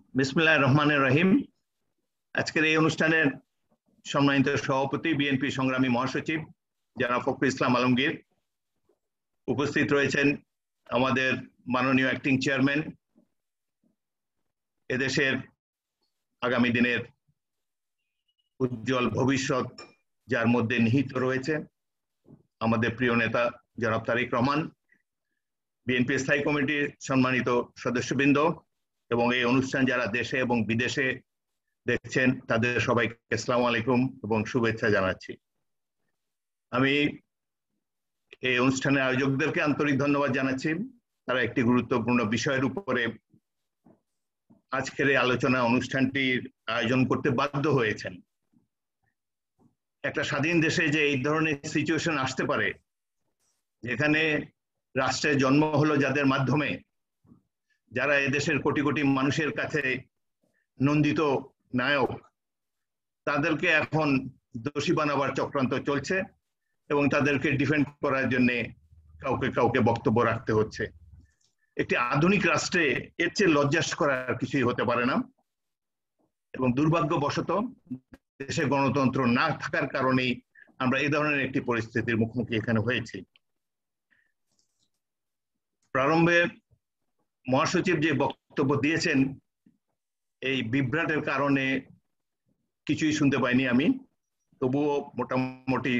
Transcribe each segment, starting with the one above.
বিসমিল্লাহির রহমানির রহিম। আজকের এই অনুষ্ঠানের সম্মানিত সভাপতি বিএনপি সংগ্রামী মহাসচিব জনাব ফখরুল ইসলাম আলমগীর, উপস্থিত রয়েছেন আমাদের মাননীয় অ্যাক্টিং চেয়ারম্যান, এদেশের আগামী দিনের উজ্জ্বল ভবিষ্যৎ যার মধ্যে নিহিত রয়েছে আমাদের প্রিয় নেতা জনাব তারেক রহমান, বিএনপি স্থায়ী কমিটির সম্মানিত সদস্যবৃন্দ এবং এই অনুষ্ঠান যারা দেশে এবং বিদেশে দেখছেন তাদের সবাইকে আসসালামু আলাইকুম এবং শুভেচ্ছা জানাচ্ছি। আমি এই অনুষ্ঠানের আয়োজকদেরকে আন্তরিক ধন্যবাদ জানাচ্ছি। তারা একটি গুরুত্বপূর্ণ বিষয়ের উপরে আজকের এই আলোচনা অনুষ্ঠানটির আয়োজন করতে বাধ্য হয়েছেন। একটা স্বাধীন দেশে যে এই ধরনের সিচুয়েশন আসতে পারে, যেখানে রাষ্ট্রের জন্ম হলো যাদের মাধ্যমে, যারা এদেশের কোটি কোটি মানুষের কাছে নন্দিত নায়ক, তাদেরকে এখন দোষী বানাবার চক্রান্ত চলছে এবং তাদেরকে ডিফেন্ড করার জন্য কাউকে কাউকে বক্তব্য রাখতে হচ্ছে। একটি আধুনিক রাষ্ট্রে এর চেয়ে লজ্জাস করার কিছুই হতে পারে না এবং দুর্ভাগ্যবশত দেশে গণতন্ত্র না থাকার কারণেই আমরা এই ধরনের একটি পরিস্থিতির মুখোমুখি এখানে হয়েছি। প্রারম্ভে মহাসচিব যে বক্তব্য দিয়েছেন, এই বিভ্রাটের কারণে কিছুই শুনতে পাইনি আমি, তবুও মোটামুটি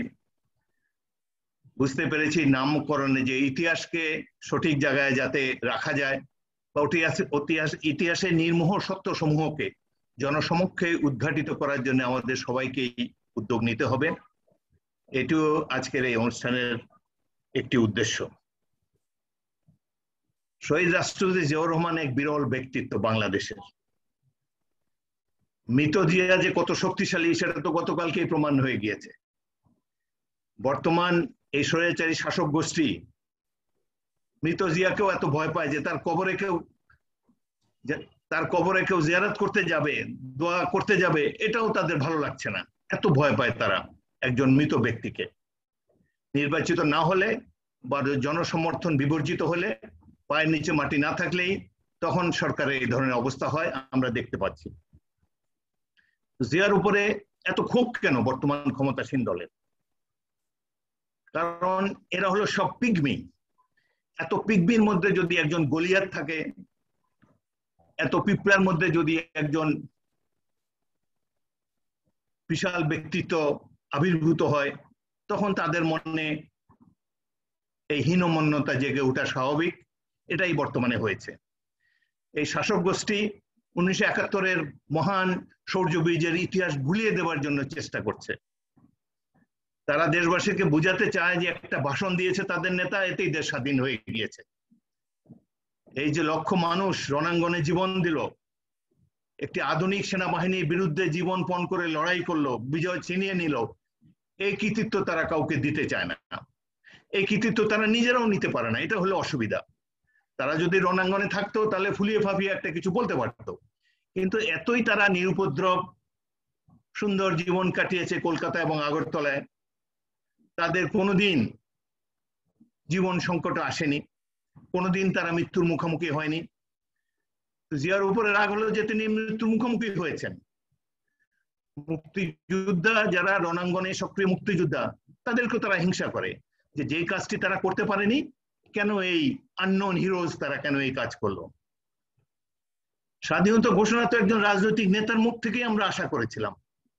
বুঝতে পেরেছি নামকরণে যে ইতিহাসকে সঠিক জায়গায় যাতে রাখা যায় বা ইতিহাসের নির্মোহ সত্য সমূহকে জনসমক্ষে উদ্ঘাটিত করার জন্য আমাদের সবাইকেই উদ্যোগ নিতে হবে। এটিও আজকের এই অনুষ্ঠানের একটি উদ্দেশ্য। শহীদ রাষ্ট্রপতি জিয়াউর রহমান এক বিরল ব্যক্তিত্ব বাংলাদেশের। মৃত জিয়া যে কত শক্তিশালী সেটা তো গতকালকেই প্রমাণ হয়ে গিয়েছে। বর্তমান এই স্বৈরাচারী শাসক গোষ্ঠী মৃত জিয়াকেও এত ভয় পায় যে তার কবরে কেউ জিয়ারত করতে যাবে, দোয়া করতে যাবে, এটাও তাদের ভালো লাগছে না। এত ভয় পায় তারা একজন মৃত ব্যক্তিকে। নির্বাচিত না হলে বা জনসমর্থন বিবর্জিত হলে, পায়ের নিচে মাটি না থাকলেই তখন সরকারের এই ধরনের অবস্থা হয়, আমরা দেখতে পাচ্ছি। জিয়ার উপরে এত ক্ষোভ কেন বর্তমান ক্ষমতাসীন দলের? কারণ এরা হলো সব পিগমি। এত পিগমির মধ্যে যদি একজন গলিয়াত থাকে, এত পিঁপড়ার মধ্যে যদি একজন বিশাল ব্যক্তিত্ব আবির্ভূত হয়, তখন তাদের মনে এই হীনমন্যতা জেগে ওঠা স্বাভাবিক। এটাই বর্তমানে হয়েছে। এই শাসক গোষ্ঠী 1971-এর মহান শৌর্যবীর্যের ইতিহাস ভুলিয়ে দেওয়ার জন্য চেষ্টা করছে। তারা দেশবাসীকে বুঝাতে চায় যে একটা ভাষণ দিয়েছে তাদের নেতা, এতেই দেশ স্বাধীন হয়ে গিয়েছে। এই যে লক্ষ মানুষ রণাঙ্গনে জীবন দিল, একটি আধুনিক সেনাবাহিনীর বিরুদ্ধে জীবন পণ করে লড়াই করলো, বিজয় ছিনিয়ে নিল, এই কৃতিত্ব তারা কাউকে দিতে চায় না। এই কৃতিত্ব তারা নিজেরাও নিতে পারে না। এটা হলো অসুবিধা। তারা যদি রণাঙ্গনে থাকতো তাহলে ফুলিয়ে ফাঁপিয়ে একটা কিছু বলতে পারতো, কিন্তু এতই তারা নিরুপদ্রব সুন্দর জীবন কাটিয়েছে কলকাতা এবং আগরতলায়, তাদের কোনোদিন জীবন সংকট আসেনি, কোনোদিন তারা মৃত্যুর মুখোমুখি হয়নি। জিয়ার উপরে রাগ হলো যে তিনি মৃত্যুর মুখোমুখি হয়েছেন। মুক্তিযোদ্ধা যারা রণাঙ্গনে সক্রিয় মুক্তিযোদ্ধা, তাদেরকে তারা হিংসা করে যে যেই কাজটি তারা করতে পারেনি, কেন এই আননোন হিরোজ তারা কেন এই কাজ করলো। স্বাধীনতা ঘোষণা তো একজন রাজনৈতিক নেতার মুখ থেকেই আমরা আশা করেছিলাম।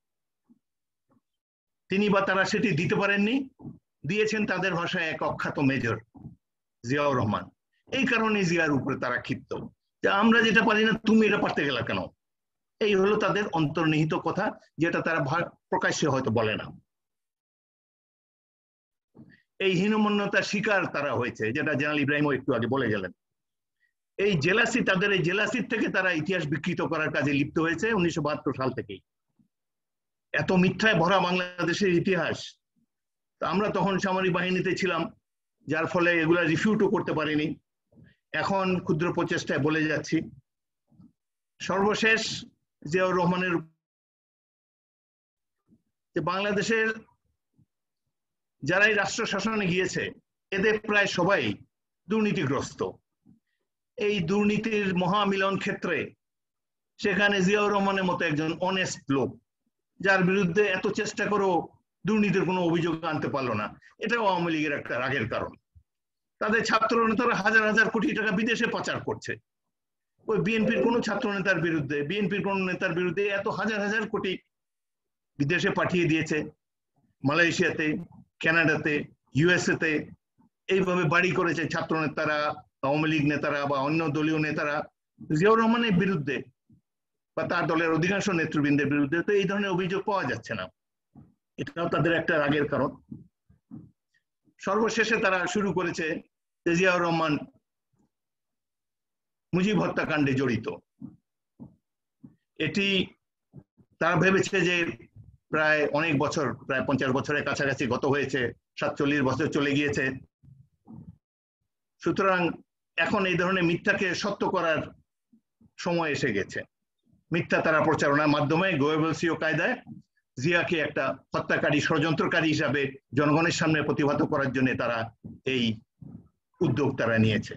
তিনি বা তারা সেটি দিতে পারেননি, দিয়েছেন তাদের ভাষায় এক অখ্যাত মেজর জিয়াউর রহমান। এই কারণে জিয়ার উপরে তারা ক্ষিপ্ত যে আমরা যেটা পারি না তুমি এটা পারতে গেলা কেন। এই হলো তাদের অন্তর্নিহিত কথা, যেটা তারা প্রকাশ্যে হয়তো বলে না। এই হীনমন্যতার শিকার তারা হয়েছে, যেটা জেনারেল ইব্রাহিমও একটু আগে বলে গেলেন। এই জেলাসি, তাদের এই জেলাসির থেকে তারা ইতিহাস বিকৃত করার কাজে লিপ্ত হয়েছে 1972 সাল থেকেই। এত মিথ্যায় ভরা বাংলাদেশের ইতিহাস, আমরা তখন সামরিক বাহিনীতে ছিলাম, যার ফলে এগুলা রিফিউটও করতে পারিনি। এখন ক্ষুদ্র প্রচেষ্টায় বলে যাচ্ছি। সর্বশেষ জিয়াউর রহমানের যে বাংলাদেশের যারাই রাষ্ট্র শাসনে গিয়েছে এদের প্রায় সবাই দুর্নীতিগ্রস্ত। এই দুর্নীতির মহামিলন ক্ষেত্রে সেখানে জিয়াউর রহমানের মতো একজন অনেস্ট লোক, যার বিরুদ্ধে এত চেষ্টা করেও দুর্নীতির কোনো অভিযোগ আনতে পারলো না, এটাও আওয়ামী লীগের একটা রাগের কারণ। তাদের ছাত্র নেতারা হাজার হাজার কোটি টাকা বিদেশে পাচার করছে, ওই বিএনপির কোনো ছাত্র নেতার বিরুদ্ধে, বিএনপির কোন নেতার বিরুদ্ধে এত হাজার হাজার কোটি বিদেশে পাঠিয়ে দিয়েছে, মালয়েশিয়াতে, কানাডাতে, ইউএসএতে, এইভাবে বাড়ি করেছে ছাত্র নেতারা, আওয়ামী লীগ নেতারা বা অন্য দলীয় নেতারা জিয়াউর রহমানের বিরুদ্ধে বা তার দলের অধিকাংশ নেতৃবৃন্দের বিরুদ্ধে। তো এই ধরনের অভিযোগ পাওয়া যাচ্ছে না, এটাও তাদের একটা রাগের কারণ। সর্বশেষে তারা শুরু করেছে যে জিয়াউর রহমান মুজিব হত্যাকাণ্ডে জড়িত। এটি তারা ভেবেছে যে প্রায় অনেক বছর, প্রায় 50 বছরের কাছাকাছি গত হয়েছে, 47 বছর চলে গিয়েছে, সুতরাং এখন এই ধরনের মিথ্যাকে সত্য করার সময় এসে গেছে। মিথ্যা তারা প্রচারণার মাধ্যমে গোয়েবলসীয় কায়দায় জিয়াকে একটা হত্যাকারী, ষড়যন্ত্রকারী হিসাবে জনগণের সামনে প্রতিভাত করার জন্য তারা এই উদ্যোগ তারা নিয়েছে।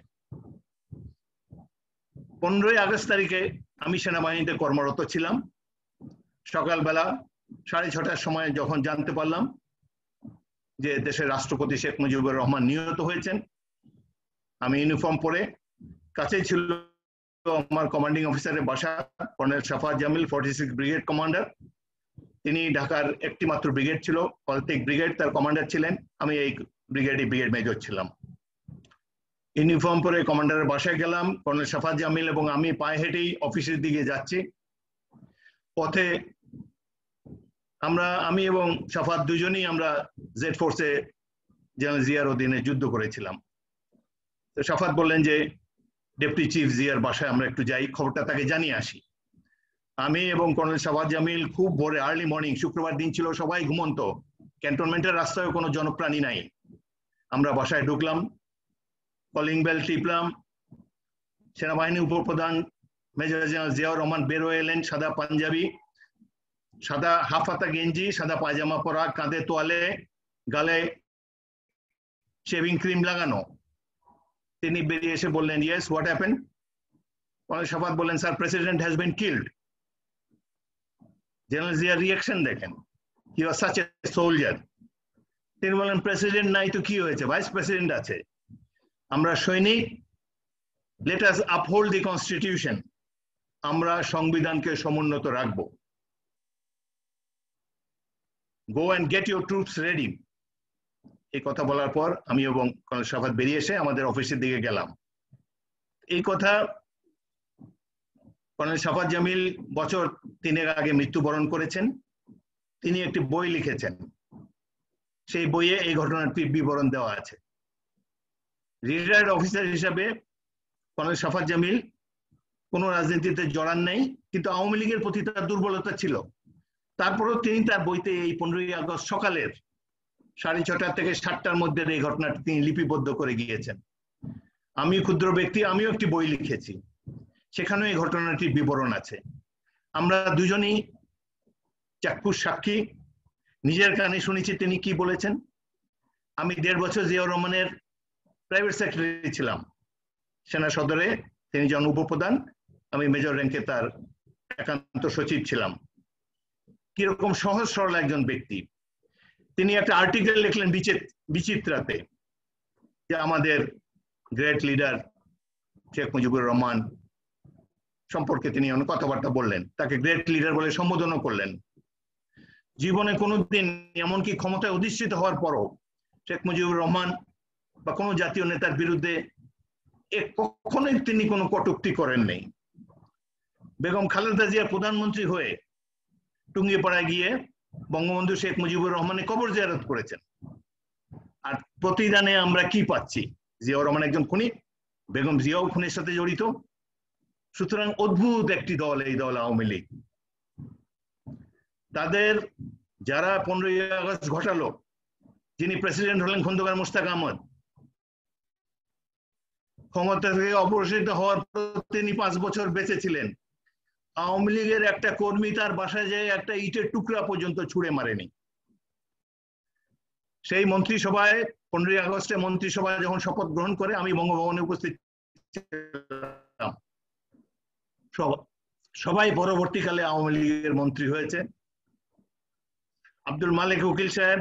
15ই আগস্ট তারিখে আমি সেনাবাহিনীতে কর্মরত ছিলাম। সকালবেলা 6:30টার সময় যখন জানতে পারলাম যে দেশের রাষ্ট্রপতি শেখ মুজিবুর রহমান নিহত হয়েছেন, আমি ইউনিফর্ম পরে, কাছেই ছিল আমার কমান্ডিং অফিসারের বাসা, colonel Shafaat Jamil, 46 brigade commander. তিনি ঢাকার একটি মাত্র ব্রিগেড ছিল, পলিটিক ব্রিগেড, তার কমান্ডার ছিলেন। আমি এই ব্রিগেডে ব্রিগেড মেজর ছিলাম। ইউনিফর্ম পরে কমান্ডারের বাসায় গেলাম, কর্নেল শাফাত জামিল এবং আমি পায়ে হেঁটেই অফিসের দিকে যাচ্ছি। পথে আমি এবং শাফাত দুজনেই আমরা জেড ফোর্সে জেনারেল জিয়ার অধীনে যুদ্ধ করেছিলাম। তো শাফাত বললেন যে ডেপুটি চিফ জিয়ার বাসায় আমরা একটু যাই, খবরটা তাকে জানিয়ে আসি। আমি এবং কর্নেল শাফাত জামিল খুব ভোরে, আর্লি মর্নিং, শুক্রবার দিন ছিল, সবাই ঘুমন্ত, ক্যান্টনমেন্টের রাস্তায় কোনো জনপ্রাণী নাই, আমরা বাসায় ঢুকলাম, কলিং বেল টিপলাম। সেনাবাহিনী উপপ্রধান মেজর জেনারেল জিয়াউর রহমান বের হয়ে এলেন, সাদা পাঞ্জাবি, সাদা হাফ হাতা গেঞ্জি, সাদা পায়জামা পরা, কাঁধে তোয়ালে, গালে শেভিং ক্রিম লাগানো। তিনি বেরিয়ে এসে বললেন, yes, what happen? Colonel Shafaat বললেন, sir, president has been killed. General জিয়ার রিঅ্যাকশন দেখেন, he was such a soldier. তিনি বললেন, প্রেসিডেন্ট নাই তো কি হয়েছে, ভাইস প্রেসিডেন্ট আছে, আমরা সৈনিক, let us uphold the constitution, আমরা সংবিধানকে সমুন্নত রাখব। Go and get your troops ready. এই কথা বলার পর আমি এবং কর্নেল শাফাত বেরিয়ে এসে আমাদের অফিসের দিকে গেলাম। এই কথা কর্নেল শাফাত জামিল বছর 3 আগে মৃত্যুবরণ করেছেন। তিনি একটি বই লিখেছেন, সেই বইয়ে এই ঘটনাটির বিবরণ দেওয়া আছে। রিটায়ার্ড অফিসার হিসাবে কর্নেল শাফাত জামিল কোনো রাজনীতিতে জড়ান নাই, কিন্তু আওয়ামী লীগের প্রতি তার দুর্বলতা ছিল। তারপরেও তিনি তার বইতে এই 15ই আগস্ট সকালের 6:30 থেকে 7টার মধ্যে এই ঘটনাটি তিনি লিপিবদ্ধ করে গিয়েছেন। আমি ক্ষুদ্র ব্যক্তি, আমিও একটি বই লিখেছি, সেখানেও এই ঘটনাটির বিবরণ আছে। আমরা দুজনেই চাক্ষুষ সাক্ষী, নিজের কানে শুনেছি তিনি কি বলেছেন। আমি 1.5 বছর জিয়াউর রহমানের প্রাইভেট সেক্রেটারি ছিলাম সেনা সদরে, তিনি যখন উপপ্রধান, আমি মেজর র্যাঙ্কে তার একান্ত সচিব ছিলাম। কিরকম সহজ সরল একজন ব্যক্তি। তিনি একটা আর্টিকেল লিখলেন বিচিত্রাতে, যে আমাদের গ্রেট লিডার শেখ মুজিবুর রহমান সম্পর্কে তিনি অনেক কথাবার্তা বললেন, তাকে গ্রেট লিডার বলে সম্বোধনও করলেন। জীবনে কোনোদিন, এমনকি ক্ষমতায় অধিষ্ঠিত হওয়ার পরও, শেখ মুজিবুর রহমান বা কোনো জাতীয় নেতার বিরুদ্ধে কখনোই তিনি কোনো কটূক্তি করেন নাই। বেগম খালেদা জিয়া প্রধানমন্ত্রী হয়ে টুঙ্গিপাড়ায় গিয়ে বঙ্গবন্ধু শেখ মুজিবুর রহমানের কবর জিয়ারত করেছেন। আর প্রতিদানে আমরা কি পাচ্ছি? জিয়াউর রহমান একজন খুনি, বেগম জিয়াও খুনের সাথে জড়িত। সুতরাং অদ্ভুত একটি দল এই দল আওয়ামী লীগ। তাদের যারা 15ই আগস্ট ঘটালো, যিনি প্রেসিডেন্ট হলেন খন্দকার মোশতাক আহমদ, ক্ষমতা থেকে অপসারিত হওয়ার পর তিনি 5 বছর বেঁচে ছিলেন। আওয়ামী লীগের একটা কর্মী তার বাসায় যায় একটা ইটের টুকরা পর্যন্ত ছুঁড়ে মারেনি। সেই মন্ত্রিসভায় 15ই আগস্টে মন্ত্রিসভায় যখন শপথ গ্রহণ করে, আমি বঙ্গভবনে উপস্থিত ছিলাম। সবাই পরবর্তীকালে আওয়ামী লীগের মন্ত্রী হয়েছে। আব্দুল মালিক উকিল সাহেব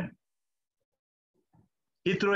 হিথ্রো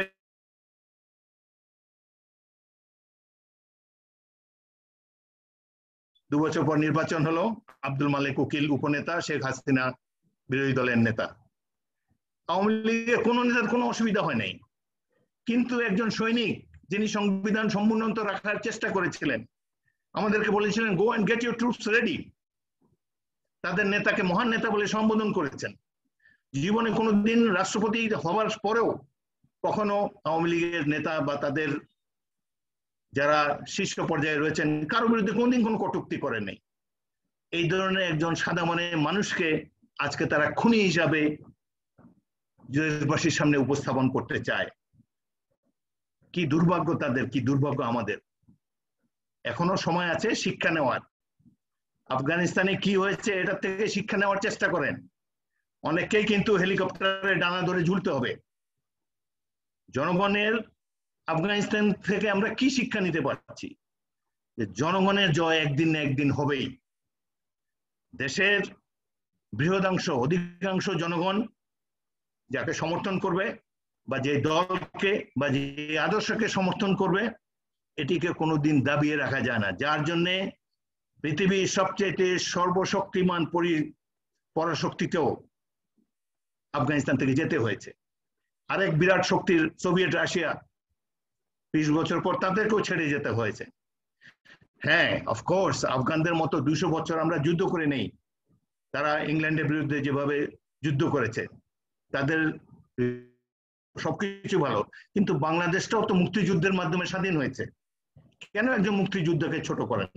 2 বছর পর নির্বাচন হলো। আব্দুল মালিক উকিল উপনেতা, শেখ হাসিনা বিরোধী দলের নেতা। আওয়ামী লীগের কোনো নেতার কোনো অসুবিধা হয় নাই, কিন্তু একজন সৈনিক যিনি সংবিধান সমুন্নত রাখার চেষ্টা করেছিলেন, আমাদেরকে বলেছিলেন go and get your troops ready. তাদের নেতাকে মহান নেতা বলে সম্বোধন করেছেন। জীবনে কোনোদিন রাষ্ট্রপতি হওয়ার পরেও কখনো আওয়ামী লীগের নেতা বা তাদের যারা শীর্ষ পর্যায়ে রয়েছেন কারো বিরুদ্ধে কোনোদিন কোনো কটূক্তি করেন নাই। এই ধরনের একজন সাদা মনের মানুষকে আজকে তারা খুনি হিসাবে দেশবাসীর সামনে উপস্থাপন করতে চায়। কি দুর্ভাগ্য তাদের, কি দুর্ভাগ্য আমাদের। এখনো সময় আছে শিক্ষা নেওয়ার। আফগানিস্তানে কি হয়েছে এটা থেকে শিক্ষা নেওয়ার চেষ্টা করেন। অনেককেই কিন্তু হেলিকপ্টারে ডানা ধরে ঝুলতে হবে। জনগণের আফগানিস্তান থেকে আমরা কি শিক্ষা নিতে পারছি? যে জনগণের জয় একদিন না একদিন হবেই। দেশের বৃহদাংশ অধিকাংশ জনগণ যাকে সমর্থন করবে বা যে দলকে বা যে আদর্শকে সমর্থন করবে এটিকে কোনোদিন দাবিয়ে রাখা যায় না। যার জন্যে পৃথিবীর সবচেয়ে সর্বশক্তিমান পরাশক্তিতেও আফগানিস্তান থেকে যেতে হয়েছে। আরেক বিরাট শক্তির সোভিয়েত রাশিয়া 20 বছর পর তাদেরকেও ছেড়ে যেতে হয়েছে। হ্যাঁ, অফকোর্স আফগানদের মতো 200 বছর আমরা যুদ্ধ করে নেই। তারা ইংল্যান্ডের বিরুদ্ধে যেভাবে যুদ্ধ করেছে তাদের সবকিছু ভালো, কিন্তু বাংলাদেশটাও তো মুক্তিযুদ্ধের মাধ্যমে স্বাধীন হয়েছে। কেন একজন মুক্তিযুদ্ধকে ছোট করেন?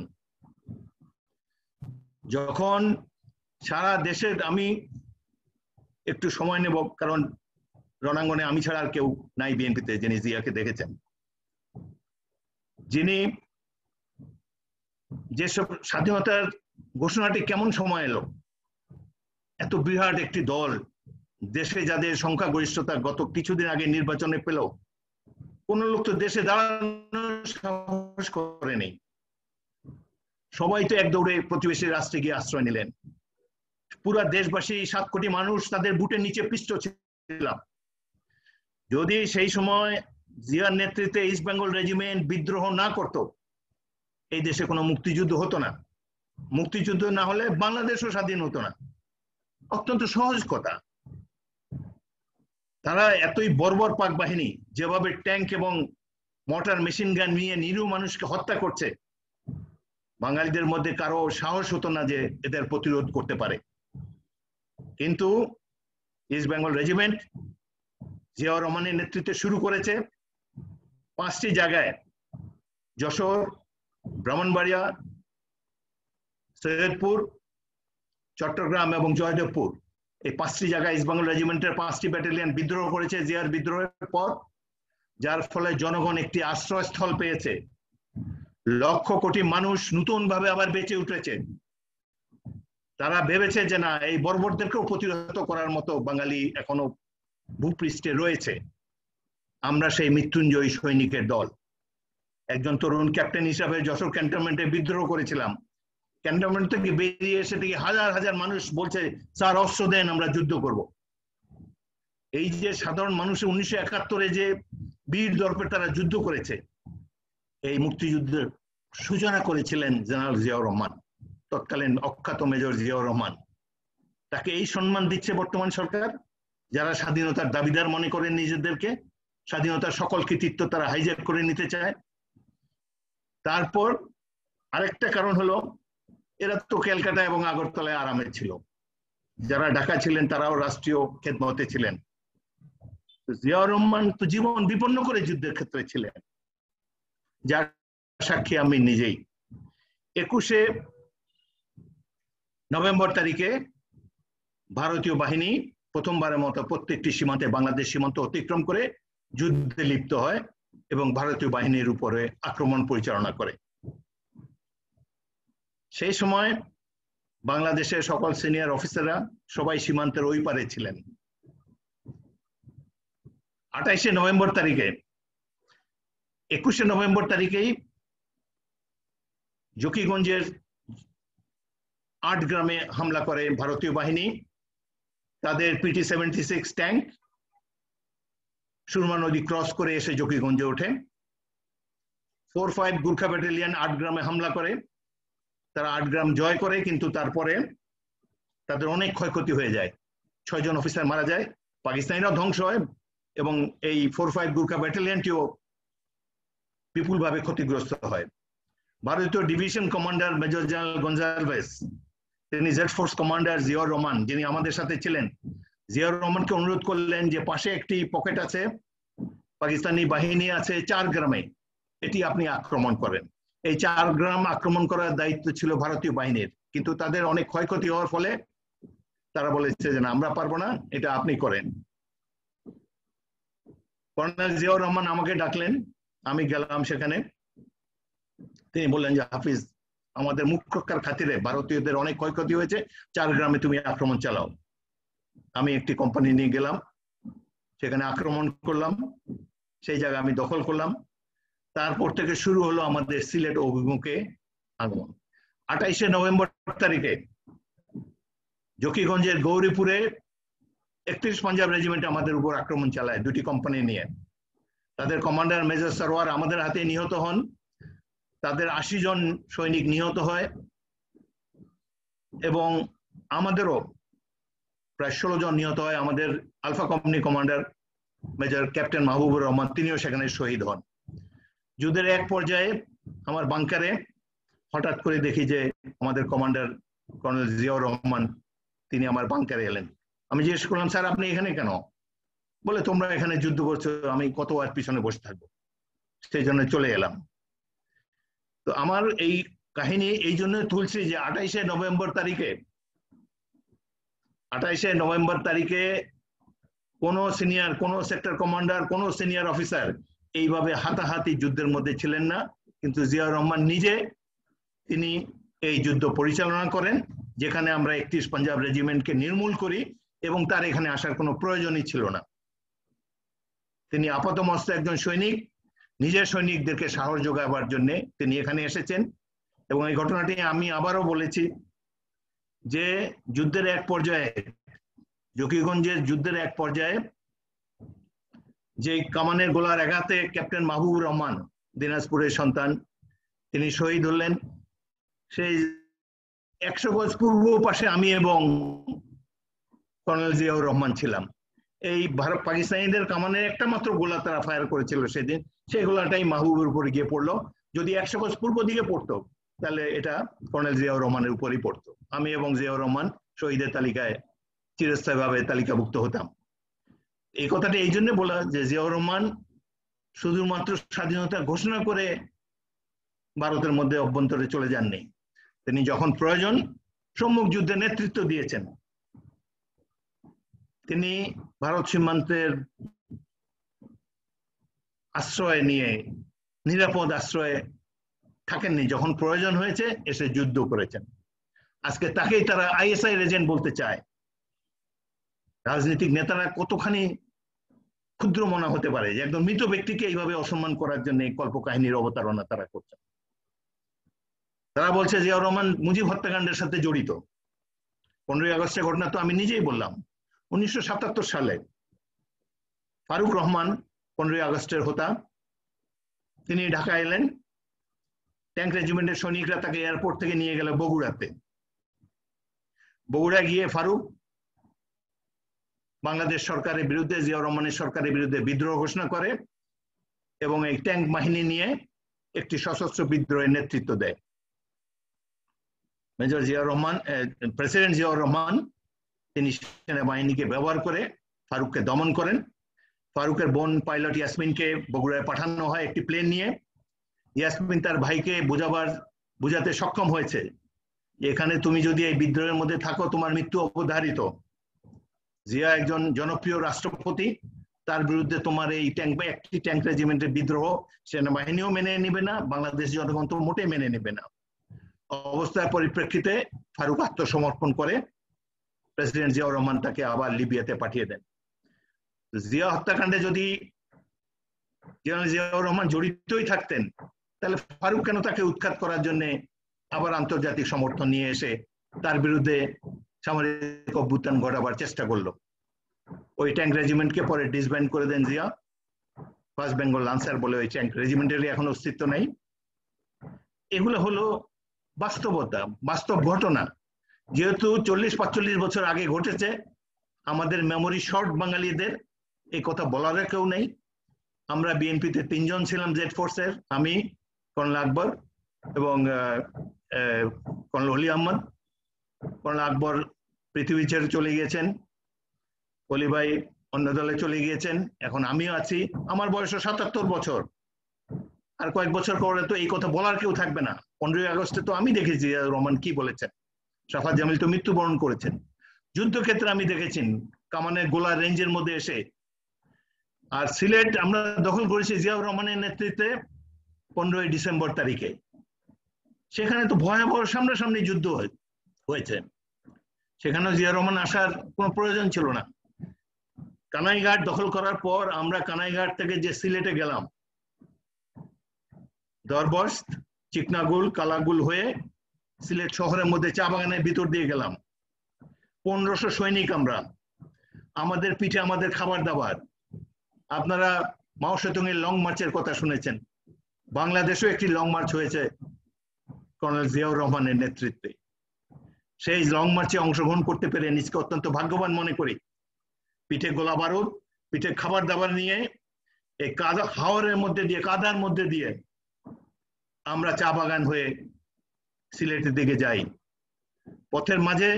যখন সারা দেশের, আমি একটু সময় নেব কারণ রণাঙ্গনে আমি ছাড়া আর কেউ নাই বিএনপিতে যিনি জিয়াকে দেখেছেন, যিনি যেসব স্বাধীনতার ঘোষণাটি কেমন সময় এলো, এত বিরাট একটি দল দেশে যাদের সংখ্যাগরিষ্ঠতা গত কিছুদিন আগে নির্বাচনে পেল, কোন লোক তো দেশে দাঁড়ানোর সাহস করেনি। সবাই তো এক দৌড়ে প্রতিবেশী রাষ্ট্রে গিয়ে আশ্রয় নিলেন। পুরা দেশবাসী 7 কোটি মানুষ তাদের বুটের নিচে পিষ্ট ছিলাম। যদি সেই সময় জিয়ার নেতৃত্বে ইস্ট বেঙ্গল রেজিমেন্ট বিদ্রোহ না করত, এই দেশে কোনো মুক্তিযুদ্ধ হতো না। মুক্তিযুদ্ধ না হলে বাংলাদেশও স্বাধীন হতো না। অত্যন্ত সহজ কথা। তারা এতই বর্বর পাক বাহিনী যেভাবে ট্যাঙ্ক এবং মর্টার মেশিন গান নিয়ে নিরীহ মানুষকে হত্যা করছে, বাঙালিদের মধ্যে কারো সাহস হতো না যে এদের প্রতিরোধ করতে পারে। কিন্তু ইস্ট বেঙ্গল রেজিমেন্ট জিয়াউর রহমানের নেতৃত্বে শুরু করেছে 5টি জায়গায়, যশোর, ব্রাহ্মণবাড়িয়া, সৈয়দপুর, চট্টগ্রাম এবং জয়দেবপুর, এই 5টি জায়গায় ইস্ট বেঙ্গল রেজিমেন্টের 5টি ব্যাটালিয়ন বিদ্রোহ করেছে জিয়ার বিদ্রোহের পর, যার ফলে জনগণ একটি আশ্রয়স্থল পেয়েছে। লক্ষ কোটি মানুষ নতুন ভাবে আবার বেঁচে উঠেছে। তারা ভেবেছে যে না, এই বর্বরদেরকেও প্রতিহত করার মতো বাঙালি এখনো ভূপৃষ্ঠে রয়েছে। আমরা সেই মৃত্যুঞ্জয়ী সৈনিকের দল। একজন তরুণ ক্যাপ্টেন হিসাবে যশোর ক্যান্টনমেন্টে বিদ্রোহ করেছিলাম। ক্যান্টনমেন্ট থেকে বেরিয়ে এসে থেকে হাজার হাজার মানুষ বলছে স্যার অস্ত্র দেন, আমরা যুদ্ধ করব। এই যে সাধারণ মানুষ 1971-এ যে বীর দর্পে তারা যুদ্ধ করেছে, এই মুক্তিযুদ্ধের সূচনা করেছিলেন জেনারেল জিয়াউর রহমান, তৎকালীন অখ্যাত মেজর জিয়াউর রহমান। তাকে এই সম্মান দিচ্ছে বর্তমান সরকার, যারা স্বাধীনতার দাবিদার মনে করেন নিজেদেরকে, স্বাধীনতার সকল কৃতিত্ব তারা হাইজ্যাক করে নিতে চায়। তারপর আরেকটা কারণ হলো, এরা তো ক্যালকাটা এবং আগরতলায় আরামে ছিল, যারা ঢাকা ছিলেন তারাও রাষ্ট্রীয় খেদমতে ছিলেন। জিয়াউর রহমান তো জীবন বিপন্ন করে যুদ্ধের ক্ষেত্রে ছিলেন, যার সাক্ষী আমি নিজেই। 21শে নভেম্বর তারিখে ভারতীয় বাহিনী প্রথমবারের মতো প্রত্যেকটি সীমান্তে, বাংলাদেশ সীমান্ত অতিক্রম করে যুদ্ধে লিপ্ত হয় এবং ভারতীয় বাহিনীর উপরে আক্রমণ পরিচালনা করে। সেই সময় বাংলাদেশের সকল সিনিয়র অফিসাররা সবাই সীমান্তের ওই পারে ছিলেন। 28শে নভেম্বর তারিখে, 21শে নভেম্বর তারিখেই জকিগঞ্জের 8 গ্রামে হামলা করে ভারতীয় বাহিনী, তাদের PT-76 ট্যাঙ্ক সুরমা নদী ক্রস করে এসে জকিগঞ্জে ওঠে। 4-5 গুর্খা ব্যাটালিয়ন 8 গ্রামে হামলা করে, তারা 8 গ্রাম জয় করে, কিন্তু তারপরে তাদের অনেক ক্ষয়ক্ষতি হয়ে যায়, 6 জন অফিসার মারা যায়, পাকিস্তানিরাও ধ্বংস হয় এবং এই 4-5 গুর্খা ব্যাটালিয়নটিও বিপুলভাবে ক্ষতিগ্রস্ত হয়। ভারতীয় division commander major general Gonsalves, তিনি Z force commander Ziaur Rahman, যিনি আমাদের সাথে ছিলেন, জিয়াউর রহমানকে অনুরোধ করলেন যে পাশে একটি পকেট আছে, পাকিস্তানি বাহিনী আছে 4 গ্রামে, এটি আপনি আক্রমণ করেন। এই 4 গ্রাম আক্রমণ করার দায়িত্ব ছিল ভারতীয় বাহিনীর, কিন্তু তাদের অনেক ক্ষয়ক্ষতি হওয়ার ফলে তারা বলেছে যে না, আমরা পারবো না, এটা আপনি করেন। কর্নেল জিয়াউর রহমান আমাকে ডাকলেন, আমি গেলাম সেখানে। তিনি বললেন যে হাফিজ, আমাদের মুখ রক্ষার খাতিরে ভারতীয়দের অনেক ক্ষয়ক্ষতি হয়েছে, 4 গ্রামে তুমি আক্রমণ চালাও। আমি একটি কোম্পানি নিয়ে গেলাম, সেখানে আক্রমণ করলাম, সেই জায়গা আমি দখল করলাম। তারপর থেকে শুরু হলো আমাদের সিলেট অভিমুখে আগমন। 28শে নভেম্বর তারিখে জকিগঞ্জের গৌরীপুরে 31 পাঞ্জাব রেজিমেন্ট আমাদের উপর আক্রমণ চালায় 2টি কোম্পানি নিয়ে। তাদের কমান্ডার মেজর সরওয়ার আমাদের হাতে নিহত হন, তাদের 80 জন সৈনিক নিহত হয় এবং আমাদেরও প্রায় 16 জন নিহত হয়। আমাদের alpha company commander major captain Mahbubur Rahman, তিনিও সেখানে শহীদ হন। যুদ্ধের এক পর্যায়ে আমার বাংকারে হঠাৎ করে দেখি যে আমাদের কমান্ডার কর্নেল জিয়াউর রহমান তিনি আমার বাংকারে এলেন। আমি জিজ্ঞেস করলাম, স্যার আপনি এখানে কেন? বলে, তোমরা এখানে যুদ্ধ করছো, আমি কত আর পিছনে বসে থাকবো, সেই জন্য চলে এলাম। তো আমার এই কাহিনী এই জন্য তুলছি যে 28শে নভেম্বর তারিখে কোনো সিনিয়র, কোনো সেক্টর কমান্ডার, কোনো সিনিয়র অফিসার এইভাবে হাতাহাতি যুদ্ধের মধ্যে ছিলেন না, কিন্তু জিয়াউর রহমান নিজে তিনি এই যুদ্ধ পরিচালনা করেন, যেখানে আমরা 31 পাঞ্জাব রেজিমেন্টকে নির্মূল করি এবং তার এখানে আসার কোনো প্রয়োজনই ছিল না। তিনি আপাতমস্ত একজন সৈনিক, নিজের সৈনিকদেরকে সাহস যোগাবার জন্য তিনি এখানে এসেছেন। এবং এই ঘটনাটি আমি আবারও বলেছি যে যুদ্ধের এক পর্যায়ে, জকিগঞ্জের যুদ্ধের এক পর্যায়ে যে কামানের গোলার আঘাতে ক্যাপ্টেন মাহবুবুর রহমান, দিনাজপুরের সন্তান, তিনি শহীদ হলেন। সেই 100 গজ পূর্ব পাশে আমি এবং কর্নেল জিয়াউর রহমান ছিলাম। এই ভারত পাকিস্তানিদের কামানের একটা মাত্র গোলা তারা ফায়ার করেছিল সেদিন, সেই গোলাটাই মাহবুবের উপরে গিয়ে পড়লো। যদি 100 গজ পূর্ব দিকে পড়তো তাহলে এটা কর্নেল জিয়াউর রহমানের উপরই পড়তো। আমি এবং জিয়াউর রহমান শহীদের তালিকায় চিরস্থায়ীভাবে তালিকাভুক্ত হতাম। এই কথাটা এই জন্য বলা যে জিয়াউর রহমান শুধুমাত্র স্বাধীনতা ঘোষণা করে ভারতের মধ্যে অভ্যন্তরে চলে যাননি, তিনি যখন প্রয়োজন সম্মুখ যুদ্ধে নেতৃত্ব দিয়েছেন। তিনি ভারত সীমান্তের আশ্রয় নিয়ে, নিরাপদ আশ্রয়ে থাকেননি, যখন প্রয়োজন হয়েছে এসে যুদ্ধ করেছেন। আজকে তাকেই তারা ISI এজেন্ট বলতে চায়। রাজনৈতিক নেতারা কতখানি ক্ষুদ্র মনা হতে পারে যে একদম মৃত ব্যক্তিকে এইভাবে অসম্মান করার জন্য কল্পকাহিনীর অবতারণা তারা করছেন। তারা বলছে জিয়াউর রহমান মুজিব হত্যাকাণ্ডের সাথে জড়িত। 15ই আগস্টের ঘটনা তো আমি নিজেই বললাম। 1977 সালে ফারুক রহমান 15ই আগস্টের হোতা, তিনি ঢাকা এলেন। ট্যাঙ্ক রেজিমেন্টের সৈনিকরা তাকে এয়ারপোর্ট থেকে নিয়ে গেল বগুড়াতে। বগুড়া গিয়ে ফারুক বাংলাদেশ সরকারের বিরুদ্ধে, জিয়াউর রহমানের সরকারের বিরুদ্ধে বিদ্রোহ ঘোষণা করে এবং এই ট্যাঙ্ক বাহিনী নিয়ে একটি সশস্ত্র বিদ্রোহের নেতৃত্ব দেয়। মেজর জিয়াউর রহমান, প্রেসিডেন্ট জিয়াউর রহমান, তিনি সেনাবাহিনীকে ব্যবহার করে ফারুককে দমন করেন। ফারুকের বোন পাইলট ইয়াসমিনকে বগুড়ায় পাঠানো হয় একটি প্লেন নিয়ে। ইয়াসমিন তার ভাইকে বোঝাতে সক্ষম হয়েছে যে এখানে তুমি যদি এই বিদ্রোহের মধ্যে থাকো তোমার মৃত্যু অবধারিত। জিয়া একজন জনপ্রিয় রাষ্ট্রপতি, তার বিরুদ্ধে তোমার এই একটি ট্যাঙ্ক রেজিমেন্টের বিদ্রোহ সেনাবাহিনীও মেনে নেবে না, বাংলাদেশ জনগণ তো মোটে মেনে নেবে না। অবস্থার পরিপ্রেক্ষিতে ফারুক আত্মসমর্পণ করে। প্রেসিডেন্ট জিয়াউর রহমান তাকে আবার লিবিয়াতে পাঠিয়ে দেন। জিয়া হত্যাকাণ্ডে যদি জিয়াউর রহমান জড়িতই থাকতেন তাহলে ফারুক কেন তাকে উৎখাত করার জন্য আবার আন্তর্জাতিক সমর্থন নিয়ে এসে তার বিরুদ্ধে সামরিক অভ্যুত্থান ঘটাবার চেষ্টা করলো। ওই ট্যাঙ্ক রেজিমেন্টকে পরে ডিসব্যান্ড করে দেন জিয়া। ফার্স্ট বেঙ্গল লান্সার বলে ওই ট্যাঙ্ক রেজিমেন্টেরই এখন অস্তিত্ব নেই। এগুলো হলো বাস্তবতা, বাস্তব ঘটনা। যেহেতু 40-45 বছর আগে ঘটেছে, আমাদের মেমোরি শর্ট বাঙালিদের, এই কথা বলার কেউ নেই। আমরা বিএনপিতে 3 জন ছিলাম জেড ফোর্সের, আমি, কর্নেল আকবর এবং কর্নেল অলি আহমদ। কর্নেল আকবর পৃথিবী ছেড়ে চলে গিয়েছেন, অলি ভাই অন্য দলে চলে গিয়েছেন, এখন আমিও আছি। আমার বয়স 77 বছর। আর কয়েক বছর পরে তো এই কথা বলার কেউ থাকবে না। 15ই আগস্টে তো আমি দেখেছি রহমান কি বলেছেন। শাফাত জামিল তো মৃত্যুবরণ করেছেন। যুদ্ধক্ষেত্রে আমি দেখেছি কামানের গোলা রেঞ্জের মধ্যে এসে। আর সিলেট আমরা দখল করেছি জিয়াউর রহমানের নেতৃত্বে 15ই ডিসেম্বর তারিখে। সেখানে তো ভয়াবহ সামনাসামনি যুদ্ধ হয়েছে। সেখানেও জিয়া রহমান আসার কোনো প্রয়োজন ছিল না। কানাইঘাট দখল করার পর আমরা কানাইঘাট থেকে যে সিলেটে গেলাম, দরবস্ত, চিকনাগুল, কালাগুল হয়ে সিলেট শহরের মধ্যে চা বাগানের ভিতর দিয়ে গেলাম। 1500 সৈনিক আমরা, আমাদের পিঠে আমাদের খাবার দাবার। আপনারা মাও সেতুংয়ের লং মার্চের কথা শুনেছেন, বাংলাদেশেও একটি লং মার্চ হয়েছে কর্নেল জিয়াউর রহমানের নেতৃত্বে। সেই লং মার্চে অংশগ্রহণ করতে পেরে নিজকে অত্যন্ত ভাগ্যবান মনে করি। পিঠে গোলা বারুদ, পিঠে খাবার দাবার নিয়ে এই কাদা হাওরের মধ্যে দিয়ে, কাদার মধ্যে দিয়ে আমরা চা বাগান হয়ে সিলেটের দিকে যাই। পথের মাঝে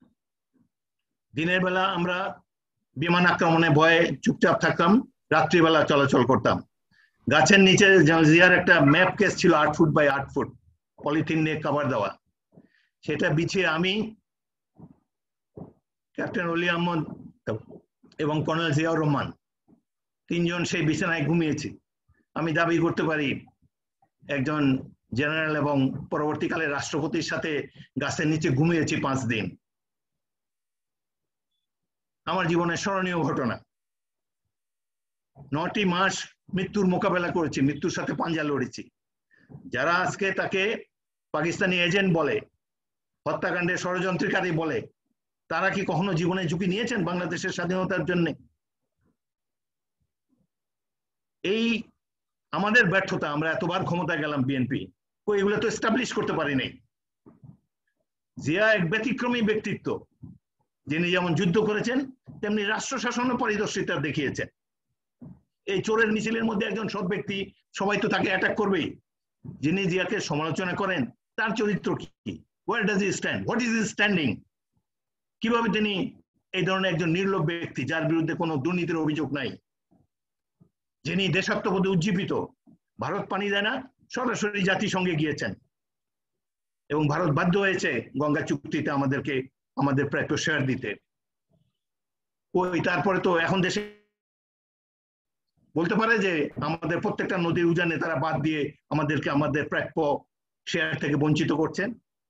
দিনের বেলা আমরা বিমান আক্রমণে ভয়ে চুপচাপ থাকতাম, রাত্রিবেলা চলাচল করতাম। গাছের নিচে জিয়ার একটা ম্যাপ কেস ছিল 8 ফুট বাই 8 ফুট, পলিথিন নিয়ে কভার দেওয়া। সেটা বিছিয়ে আমি, ক্যাপ্টেন অলি আহমদ এবং কর্নেল জিয়াউর রহমান 3 জন সেই বিছানায় ঘুমিয়েছি। আমি দাবি করতে পারি একজন জেনারেল এবং পরবর্তীকালে রাষ্ট্রপতির সাথে গাছের নিচে ঘুমিয়েছি 5 দিন। আমার জীবনের স্মরণীয় ঘটনা। 9টি মাস মৃত্যুর মোকাবেলা করেছি, মৃত্যুর সাথে পাঞ্জা লড়েছি। যারা আজকে তাকে পাকিস্তানি এজেন্ট বলে, হত্যাকাণ্ডের ষড়যন্ত্রকারী বলে, তারা কি কখনো জীবনে ঝুঁকি নিয়েছেন বাংলাদেশের স্বাধীনতার জন্য? এই আমাদের ব্যর্থতা, আমরা এতবার ক্ষমতায় গেলাম বিএনপি, এগুলো তো এস্টাবলিশ করতে পারিনি। জিয়া এক ব্যতিক্রমী ব্যক্তিত্ব, যিনি যেমন যুদ্ধ করেছেন তেমনি রাষ্ট্র শাসনও পারদর্শিতা দেখিয়েছেন। এই চোরের মিছিলের মধ্যে একজন সৎ ব্যক্তি, সবাই তো তাকে অ্যাটাক করবেই। যিনি জিয়াকে সমালোচনা করেন তার চরিত্র কি, where does he stand, what is he standing, কিভাবে তিনি এই ধরনের একজন নির্লোভ ব্যক্তি যার বিরুদ্ধে কোনো দুর্নীতির অভিযোগ নাই, যিনি দেশাত্মবোধে উজ্জীবিত, ভারত পানি দেয় না, সরাসরি জাতিসংঘে গিয়েছেন এবং ভারত বাধ্য হয়েছে গঙ্গা চুক্তিতে আমাদেরকে আমাদের প্রাপ্য শেয়ার দিতে। ওই তারপরে তো এখন দেশে বলতে পারে যে আমাদের প্রত্যেকটা নদীর উজানে তারা বাদ দিয়ে আমাদেরকে আমাদের প্রাপ্য শেয়ার থেকে বঞ্চিত করছেন।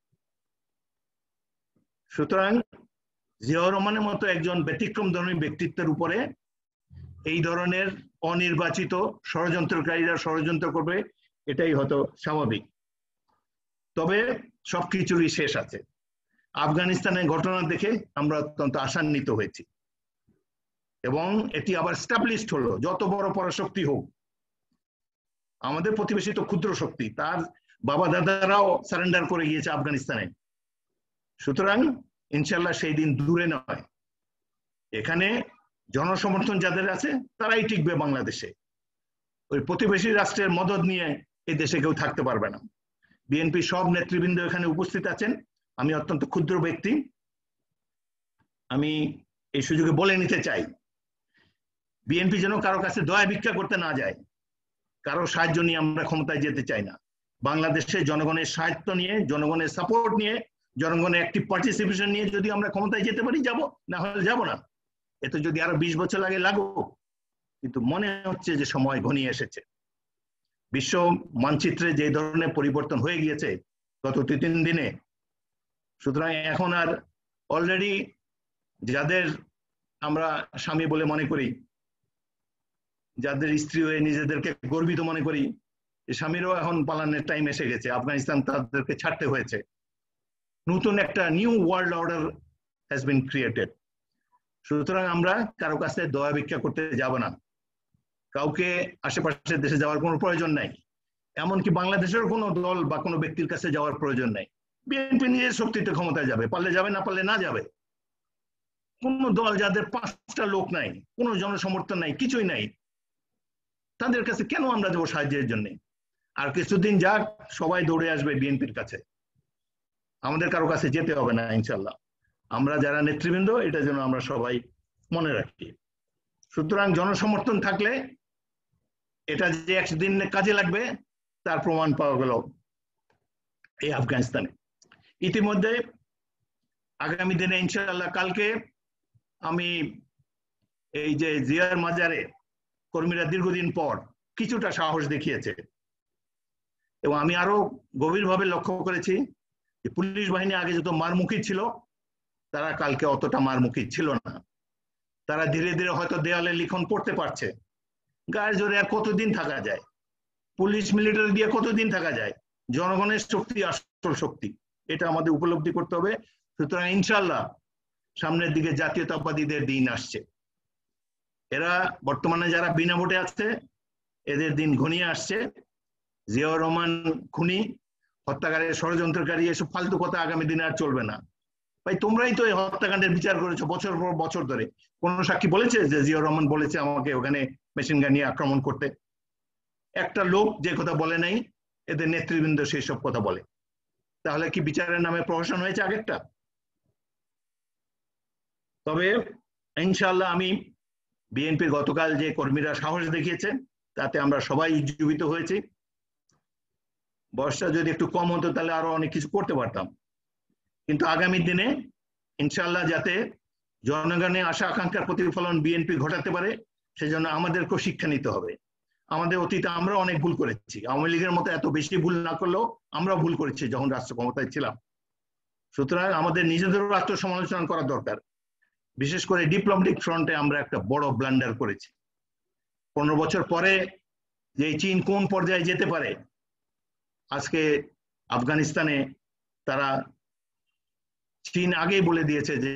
সুতরাং জিয়াউর রহমানের মতো একজন ব্যতিক্রমধর্মী ব্যক্তিত্বের উপরে এই ধরনের অনির্বাচিত ষড়যন্ত্রকারীরা ষড়যন্ত্র করবে, এটাই হয়তো স্বাভাবিক। তবে সবকিছুরই শেষ আছে। আফগানিস্তানের ঘটনা দেখে আমরা অত্যন্ত আশান্বিত হয়েছি এবং এটি আবার স্টাবলিশড হলো। যত বড় পরাশক্তি হোক, আমাদের প্রতিবেশী তো ক্ষুদ্র শক্তি, তার বাবা দাদারাও সারেন্ডার করে গিয়েছে আফগানিস্তানে। সুতরাং ইনশাল্লাহ সেই দিন দূরে নয়। এখানে জনসমর্থন যাদের আছে তারাই টিকবে বাংলাদেশে। ওই প্রতিবেশী রাষ্ট্রের মদদ নিয়ে এই দেশে কেউ থাকতে পারবে না। বিএনপি সব নেতৃবৃন্দ এখানে উপস্থিত আছেন। আমি অত্যন্ত ক্ষুদ্র ব্যক্তি, আমি এই সুযোগে বলে নিতে চাই, বিএনপি যেন কারো কাছে দয়া ভিক্ষা করতে না যায়, কারো সাহায্য নিয়ে আমরা ক্ষমতায় যেতে চাই না। বাংলাদেশে জনগণের সাহায্য নিয়ে, জনগণের সাপোর্ট নিয়ে, জনগণের অ্যাক্টিভ পার্টিসিপেশন নিয়ে যদি আমরা ক্ষমতায় যেতে পারি যাব, না হলে যাব না। এতে যদি আরো 20 বছর লাগে লাগুক, কিন্তু মনে হচ্ছে যে সময় ঘনিয়ে এসেছে। বিশ্ব মানচিত্রে যে ধরনের পরিবর্তন হয়ে গিয়েছে গত 2-3 দিনে, সুতরাং এখন আর অলরেডি যাদের আমরা স্বামী বলে মনে করি, যাদের স্ত্রী হয়ে নিজেদেরকে গর্বিত মনে করি, স্বামীরও এখন পালানোর টাইম এসে গেছে। আফগানিস্তান তাদেরকে ছাড়তে হয়েছে। নতুন একটা new world order has been created. সুতরাং আমরা কারো কাছে দয়া ভিক্ষা করতে যাব না, কাউকে আশেপাশের দেশে যাওয়ার কোনো প্রয়োজন নাই, এমনকি বাংলাদেশের কোনো দল বা কোনো ব্যক্তির কাছে যাওয়ার প্রয়োজন নাই। বিএনপি নিজের শক্তিতে ক্ষমতায় যাবে, পারলে যাবে, না পারলে না যাবে। কোন দল যাদের 5টা লোক নাই, কোনো জনসমর্থন নাই, কিছুই নাই, তাদের কাছে কেন আমরা যাবো সাহায্যের জন্য? আর কিছুদিন যাক, সবাই দৌড়ে আসবে বিএনপির কাছে, আমাদের কারো কাছে যেতে হবে না ইনশাল্লাহ। আমরা যারা নেতৃবৃন্দ, এটা যেন আমরা সবাই মনে রাখি। সুতরাং জনসমর্থন থাকলে এটা যে একদিন কাজে লাগবে তার প্রমাণ পাওয়া গেল এই আফগানিস্তানে। ইতিমধ্যে আগামী দিনে ইনশাআল্লাহ, কালকে আমি এই যে জিয়ার মাজারে কর্মীরা দীর্ঘদিন পর কিছুটা সাহস দেখিয়েছে, এবং আমি আরো গভীরভাবে লক্ষ্য করেছি যে পুলিশ বাহিনী আগে যত মারমুখী ছিল, তারা কালকে অতটা মারমুখী ছিল না। তারা ধীরে ধীরে হয়তো দেয়ালে লিখন পড়তে পারছে। গায়ের জোরে আর কতদিন থাকা যায়? পুলিশ মিলিটারি দিয়ে কতদিন থাকা যায়? জনগণের শক্তি আসল শক্তি, এটা আমাদের উপলব্ধি করতে হবে। সুতরাং ইনশাল্লাহ সামনের দিকে জাতীয়তাবাদীদের দিন আসছে। এরা বর্তমানে যারা বিনা ভোটে আছে, এদের দিন ঘনিয়ে আসছে। জিয়াউর রহমান খুনি, হত্যাকারী, ষড়যন্ত্রকারী, এসব ফালতু কথা আগামী দিনে আর চলবে না। ভাই, তোমরাই তো এই হত্যাকাণ্ডের বিচার করেছো বছর পর বছর ধরে। কোন সাক্ষী বলেছে যে জিয়াউর রহমান বলেছে আমাকে ওখানে মেশিন গান নিয়ে আক্রমণ করতে? একটা লোক যে কথা বলে নাই, এদের নেতৃবৃন্দ সেই সব কথা বলে। তাহলে কি বিচারের নামে প্রহসন হয়েছে আগেরটা? তবে ইনশাআল্লাহ আমি বিএনপির গতকাল যে কর্মীরা সাহস দেখিয়েছে, তাতে আমরা সবাই উজ্জীবিত হয়েছি। বয়সটা যদি একটু কম হতো তাহলে আরো অনেক কিছু করতে পারতাম, কিন্তু আগামী দিনে ইনশাআল্লাহ যাতে জনগণের আশা আকাঙ্ক্ষার প্রতিফলন বিএনপি ঘটাতে পারে, সেজন্য আমাদেরকেও শিক্ষা নিতে হবে। আমাদের অতীতে আমরা অনেক ভুল করেছি, আওয়ামী লীগের মতো এত বেশি ভুল না করলেও আমরা ভুল করেছি যখন রাষ্ট্র ক্ষমতায় ছিলাম। সুতরাং আমাদের নিজেদেরও আত্মসমালোচনা করা দরকার। বিশেষ করে ডিপ্লোম্যাটিক ফ্রন্টে আমরা একটা বড় ব্লান্ডার করেছি। 15 বছর পরে যে চীন কোন পর্যায়ে যেতে পারে, আজকে আফগানিস্তানে তারা, চীন আগেই বলে দিয়েছে যে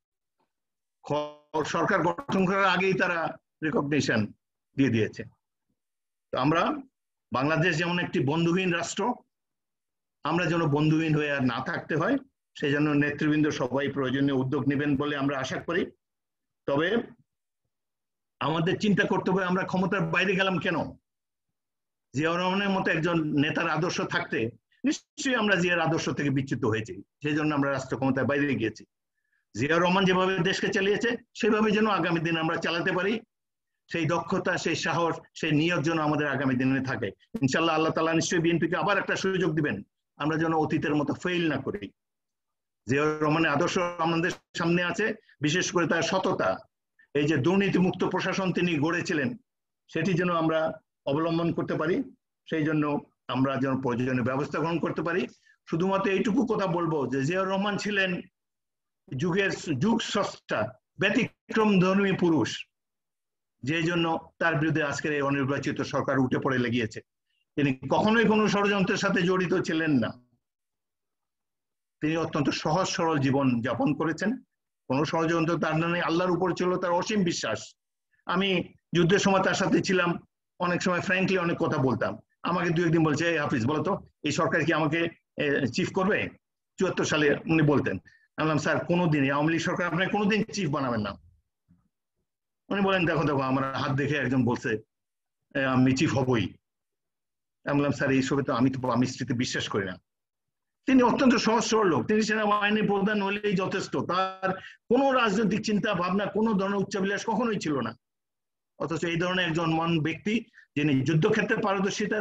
সরকার গঠন করার আগেই তারা রেকগনিশন দিয়ে দিয়েছে। তো আমরা, বাংলাদেশ যেমন একটি বন্ধুহীন রাষ্ট্র, আমরা যেন বন্ধুহীন হয়ে আর না থাকতে হয়, সেই জন্য নেতৃবৃন্দ সবাই প্রয়োজনীয় উদ্যোগ নেবেন বলে আমরা আশা করি। তবে আমাদের চিন্তা করতে হবে, আমরা ক্ষমতার বাইরে গেলাম কেন? জিয়াউর রহমানের মতো একজন নেতার আদর্শ থাকতে নিশ্চয়ই আমরা জিয়ার আদর্শ থেকে বিচ্যুত হয়েছি, সেই জন্য আমরা রাষ্ট্র ক্ষমতার বাইরে গিয়েছি। জিয়াউর রহমান যেভাবে দেশকে চালিয়েছে সেভাবে যেন আগামী দিন আমরা চালাতে পারি, সেই দক্ষতা, সেই সাহস, সেই নিয়ত যেন আমাদের আগামী দিনে থাকে। ইনশাল্লাহ আল্লাহ তাআলা নিশ্চয়ই বিএনপিকে আবার একটা সুযোগ দিবেন, আমরা যেন অতীতের মতো ফেইল না করি। জিয়াউর রহমানের আদর্শ আমাদের সামনে আছে, বিশেষ করে তার সততা, এই যে দুর্নীতিমুক্ত প্রশাসন তিনি গড়েছিলেন, সেটি যেন আমরা অবলম্বন করতে পারি, সেই জন্য আমরা যেন প্রয়োজনীয় ব্যবস্থা গ্রহণ করতে পারি। শুধুমাত্র এইটুকু কথা বলবো যে জিয়াউর রহমান ছিলেন যুগ স্রষ্টা, ব্যতিক্রম ধর্মী পুরুষ, যে জন্য তার বিরুদ্ধে আজকের এই অনির্বাচিত সরকার উঠে পড়ে লেগিয়েছে। তিনি কখনোই কোনো ষড়যন্ত্রের সাথে জড়িত ছিলেন না। তিনি অত্যন্ত সহজ সরল জীবন যাপন করেছেন, কোনো ষড়যন্ত্র তার নেই। আল্লাহর উপর ছিল তার অসীম বিশ্বাস। আমি যুদ্ধের সময় তার সাথে ছিলাম, অনেক সময় ফ্র্যাঙ্কলি অনেক কথা বলতাম। আমাকে দু একদিন বলছে, এই হাফিজ বলতো এই সরকার কি আমাকে চিফ করবে? 74 সালে উনি বলতেন। আমি বললাম, স্যার কোনোদিনই আওয়ামী লীগ সরকার আপনাকে কোনোদিন চিফ বানাবেন না। উনি বলেন, দেখো দেখো আমার হাত দেখে একজন বলছে আমি চিফ হবই। আমি বললাম, স্যার এইসবে তো আমি স্মৃতি বিশ্বাস করি না। তিনি অত্যন্ত সহজ সরল লোক, তিনি সেনাবাহিনীর প্রধান হলেই যথেষ্ট, তার কোনো রাজনৈতিক চিন্তা ভাবনা, কোনো ধরনের উচ্চাভিলাষ কখনোই ছিল না। অথচ এই ধরনের একজন মহান ব্যক্তি, যিনি যুদ্ধক্ষেত্রে পারদর্শিতা,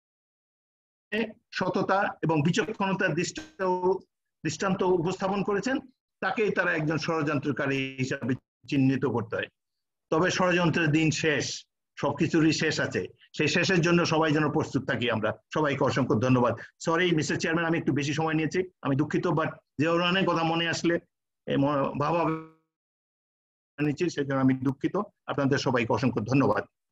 সততা এবং বিচক্ষণতার দৃষ্টান্ত উপস্থাপন করেছেন, তাকেই তারা একজন ষড়যন্ত্রকারী হিসাবে চিহ্নিত করতে হয়। তবে ষড়যন্ত্রের দিন শেষ, সবকিছুরই শেষ আছে, সেই শেষের জন্য সবাই যেন প্রস্তুত থাকি। আমরা সবাইকে অসংখ্য ধন্যবাদ। সরি মিস্টার চেয়ারম্যান, আমি একটু বেশি সময় নিয়েছি, আমি দুঃখিত, বাট জিয়াউর রহমানের কথা মনে আসলে ভাবা নিচ্ছি, সেজন্য আমি দুঃখিত। আপনাদের সবাইকে অসংখ্য ধন্যবাদ।